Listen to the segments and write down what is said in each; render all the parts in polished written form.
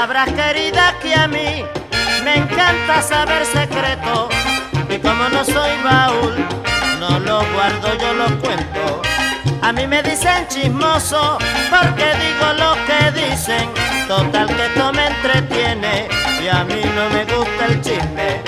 Sabrás, querida, que a mí me encanta saber secretos, y como no soy baúl, no lo guardo, yo lo cuento. A mí me dicen chismoso porque digo lo que dicen, total que esto me entretiene y a mí no me gusta el chisme.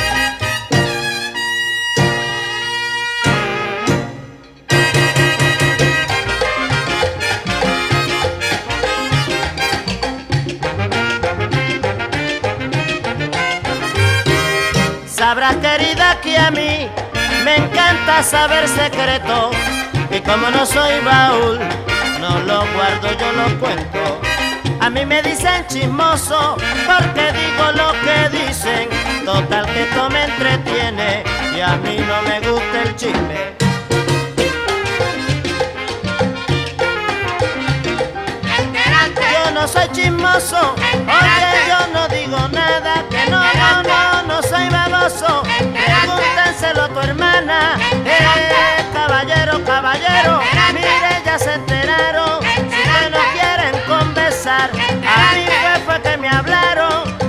Sabrás, querida, que a mí me encanta saber secretos, y como no soy baúl, no lo guardo, yo lo cuento. A mí me dicen chismoso porque digo lo que dicen, total que esto me entretiene y a mí no me gusta el chisme. Yo no soy chismoso, oye, yo no digo nada, que no soy baboso. Pregúntenselo a tu hermana, caballero, caballero, mire, ya se enteraron. Si ustedes no quieren conversar, a mí fue que me hablaron.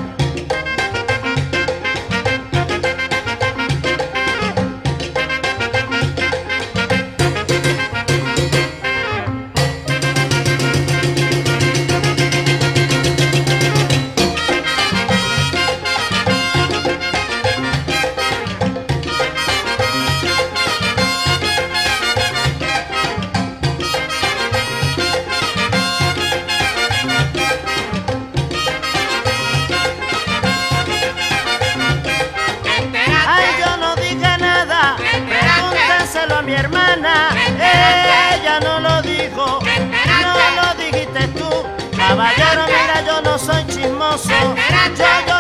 Mi hermana, ella no lo dijo, no lo dijiste tú. Caballero, mira, yo no soy chismoso, yo